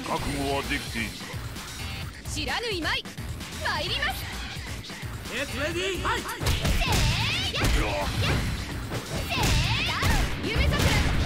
覚悟はできている。 知らぬいまい参ります。 ゲットレディーファイト。 夢桜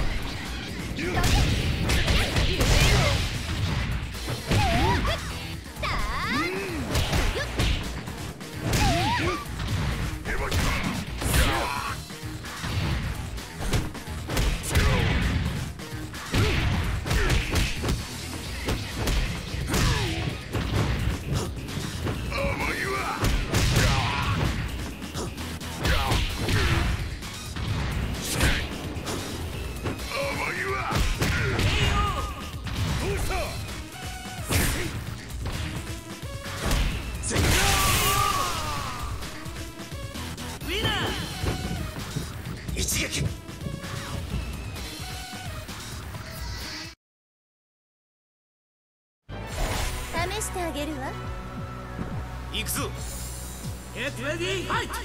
試してあげるわ。 行くぞ。ゲットレディーファイト。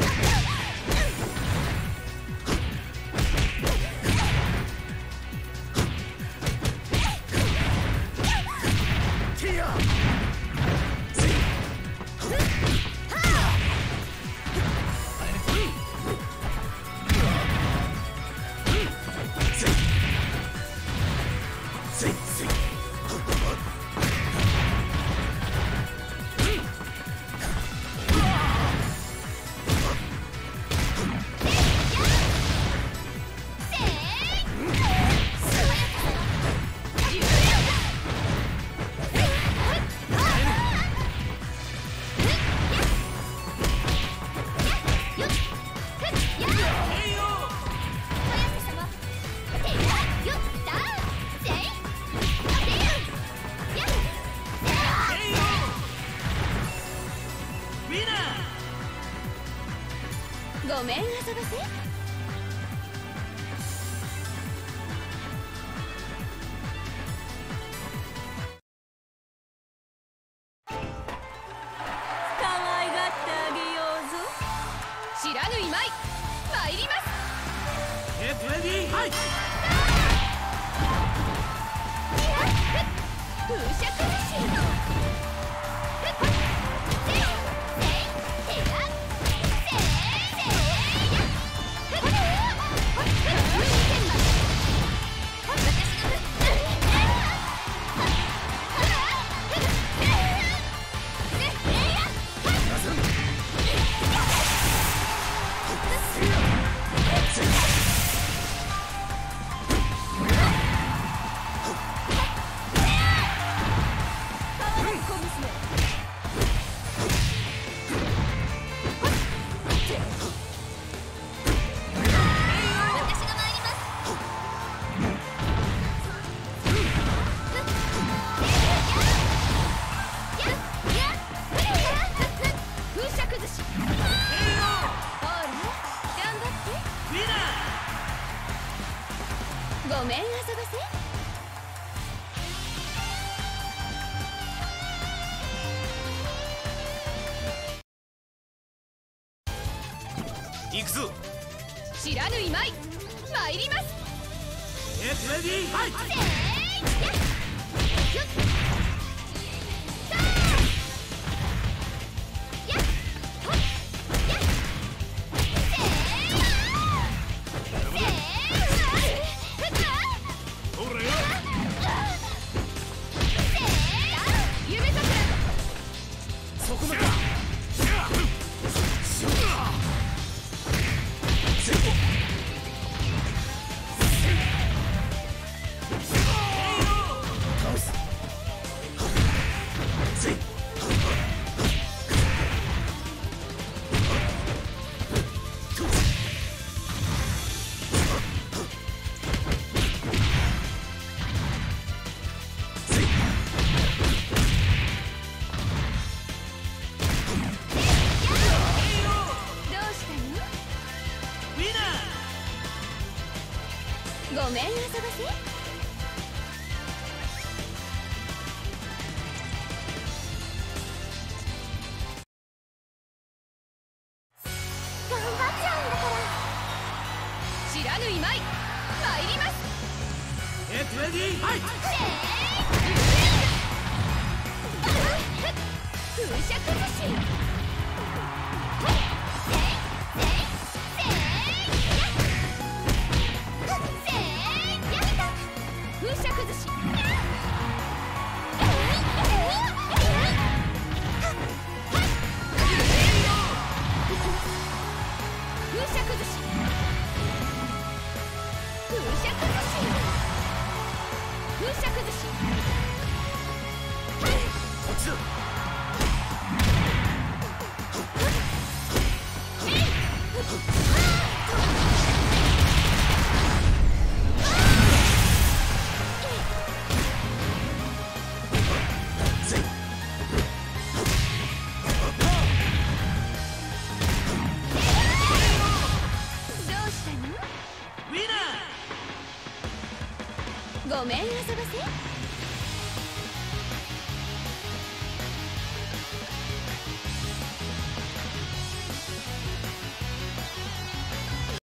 ごめん遊ばせ。可愛がってあげようぞ。知らぬいまい参ります。 ゲットレディーファイト。 風車崩し。ごめん遊ばせ。行くぞ。 知らぬいまい参ります。 ゲットレディーファイト。ごめん遊ばせ。 頑張っちゃうんだから。 知らぬいまい参ります。 ゲットレディーファイト。 風車崩し。風車崩し。風車崩し。風車崩し。風車崩し。 こっちだ。 ごめんあそばせ。